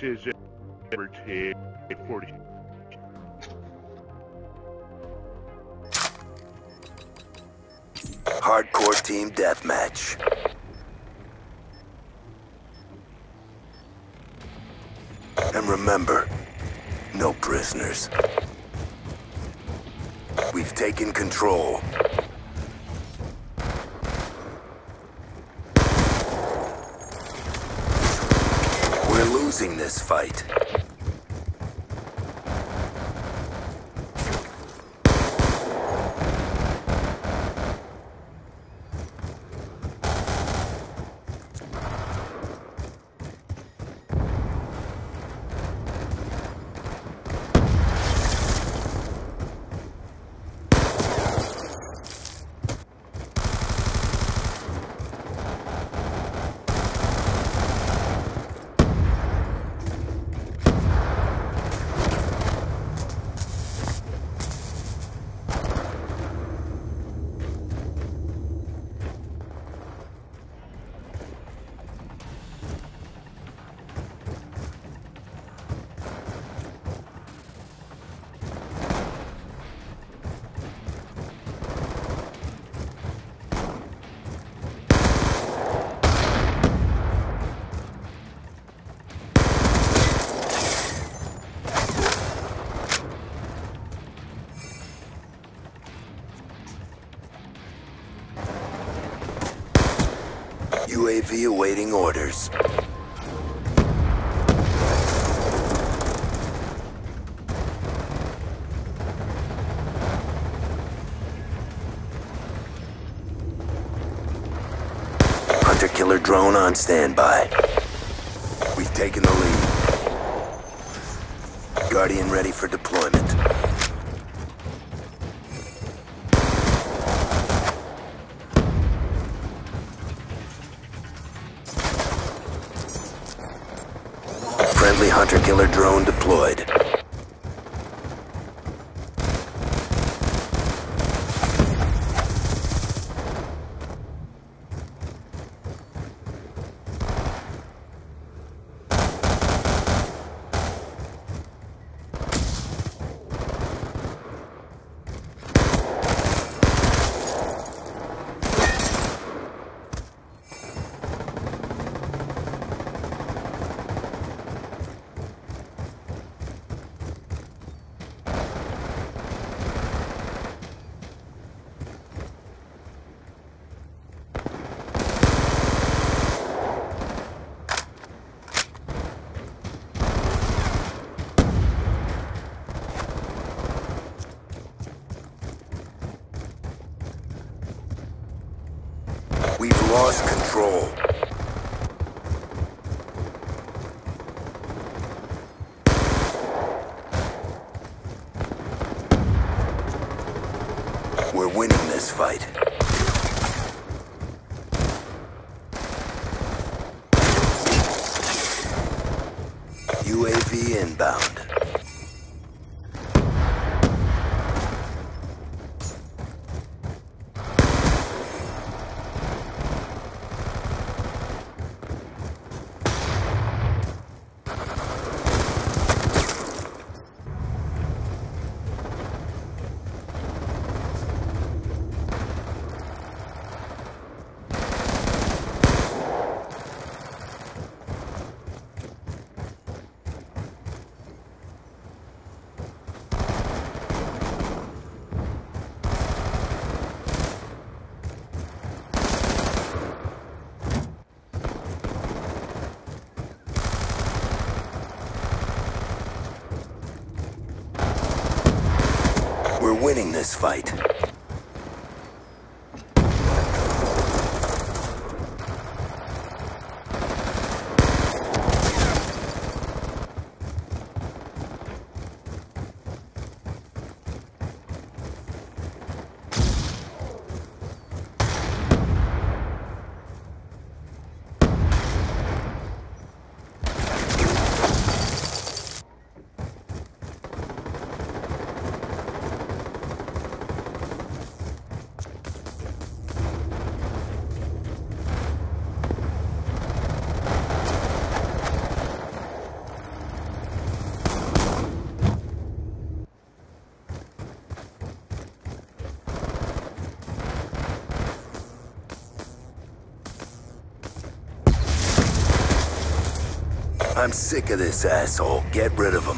is Everton 40. Hardcore team deathmatch. And remember, no prisoners. We've taken control. We're losing this fight. UAV awaiting orders. Hunter-killer drone on standby. We've taken the lead. Guardian ready for deployment. Friendly hunter-killer drone deployed. We've lost control. We're winning this fight. UAV inbound. We're winning this fight. I'm sick of this asshole. Get rid of him.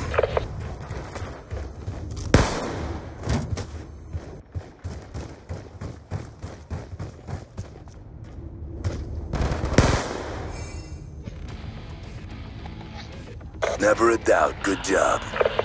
Never a doubt. Good job.